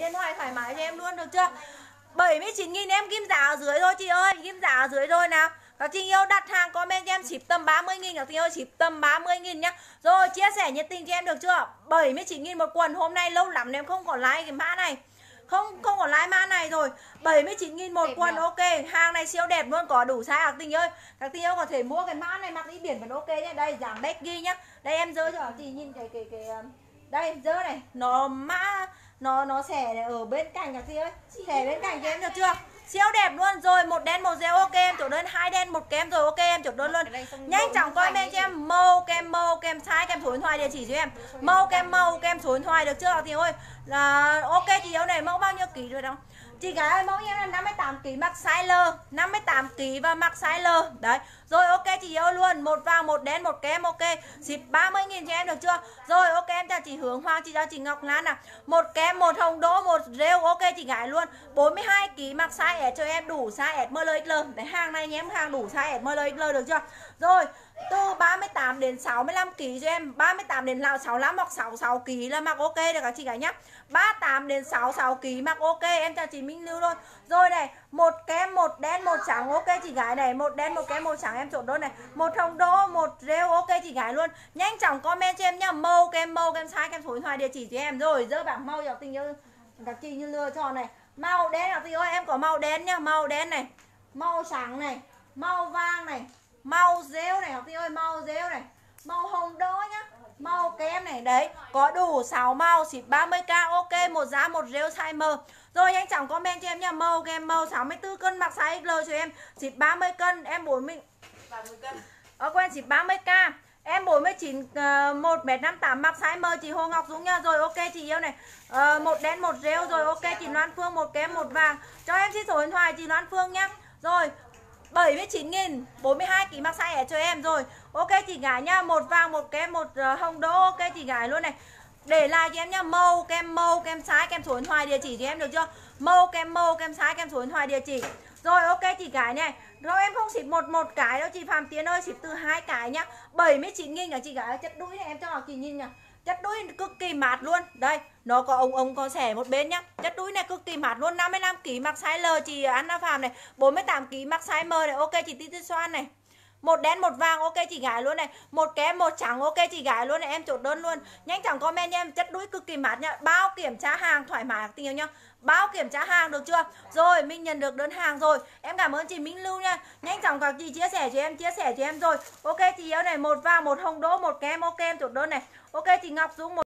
điện thoại thoải mái cho em luôn được chưa? 79.000 em ghim giá ở dưới thôi chị ơi, ghim giá ở dưới rồi nào. Các chị yêu đặt hàng comment cho em ship tầm 30.000, các chị ơi ship tầm 30.000 nhá. Rồi chia sẻ nhiệt tình cho em được chưa? 79.000 một quần, hôm nay lâu lắm em không còn like cái mã này. Không còn like mã này rồi. 79.000 một quần, ok. Hàng này siêu đẹp luôn, có đủ size các tình ơi. Các tình ơi có thể mua cái mã này mặc đi biển vẫn ok nhá. Đây dáng baggy nhá. Đây em dơ cho các chị nhìn cái đây dơ này, nó mã nó xẻ này ở bên cạnh các chị ơi. Xẻ bên cạnh cho em được chưa? Siêu đẹp luôn. Rồi một đen một gel ok em chốt đơn, 2 đen một kém rồi ok em chốt đơn luôn. Nhanh chóng comment cho em màu kem size kem số điện thoại địa chỉ cho em. Màu kem số điện thoại được chưa các chị ơi? Là ok chị yêu này, mẫu bao nhiêu ký rồi đâu? Chị gái ơi, mẫu em là 58 kg mặc size L, 58 kg và mặc size L. Đấy. Rồi ok chị yêu luôn, một vàng một đen một kem ok. Ship 30.000 cho em được chưa? Rồi ok em chào chị Hướng Hoàng, chị chào chị Ngọc Lan nào. Một kem, một hồng đỗ, một rêu ok chị gái luôn. 42 kg mặc size S cho em, đủ size S, ML, XL. Đấy, hàng này nhém hàng đủ size S, ML, XL được chưa? Rồi, từ 38 đến 65 kg cho em, 38 đến 65 hoặc 66 kg là mặc ok được các chị gái nhá. 38 đến 66 kg mặc ok, em chào chị Minh Lưu luôn. Rồi này, một kem, một đen, một trắng ok chị gái này, một đen, một kem, một trắng em chốt đơn này. Một hồng đỗ, một rêu ok chị gái luôn. Nhanh chóng comment cho em nhá, màu kem size kem số điện thoại địa chỉ cho em. Rồi, dỡ bảng màu cho tình yêu các chị như lựa chọn này. Màu đen các chị ơi, em có màu đen nhá, màu đen này, màu trắng này, màu vàng này, màu rêu này các chị ơi, màu rêu này, màu hồng đỗ nhá, màu kem này. Đấy, có đủ 6 màu, ship 30k ok, một giá một rêu size M. Rồi nhanh chóng comment cho em nha, màu kem màu 64 cân mặc size XL cho em, ship 30 cân, em 40 cân. Quên ship 30k. Em 49 1m58 mặc size M chị Hồ Ngọc Dũng nha. Rồi ok chị yêu này. Một đen một rêu rồi ok chị Loan Phương, một kem một vàng. Cho em xin số điện thoại chị Loan Phương nhá. Rồi 79.000, 42 kg mặc size S cho em rồi. Ok chị gái nha, một vàng một kem một hồng đỗ ok chị gái luôn này. Để lại cho em nhá, màu kem size kem số điện thoại địa chỉ cho em được chưa? Màu kem size kem số điện thoại địa chỉ. Rồi ok chị gái này. Rồi em không ship một cái đâu chị Phạm Tiến ơi, ship từ 2 cái nhá. 79.000 cả chị gái. Chất đuôi này em cho các chị nhìn nhá. Chất đuôi cực kỳ mát luôn. Đây, nó có ống có xẻ một bên nhá. Chất đuôi này cực kỳ mát luôn. 55 kg mặc size L chị Anna Phạm này, 48 kg mặc size M này. Ok chị Titi Xoan này. Một đen một vàng ok chị gái luôn này. Một kem một trắng ok chị gái luôn này, em chốt đơn luôn. Nhanh chóng comment nha em, chất đuôi cực kỳ mát nha. Bao kiểm tra hàng thoải mái tình yêu nhá. Bao kiểm tra hàng được chưa? Rồi mình nhận được đơn hàng rồi. Em cảm ơn chị Minh Lưu nha. Nhanh chóng các chị chia sẻ cho em rồi. Ok chị yêu này, một vàng một hồng đỗ một kem ok em chốt đơn này. Ok chị Ngọc Dung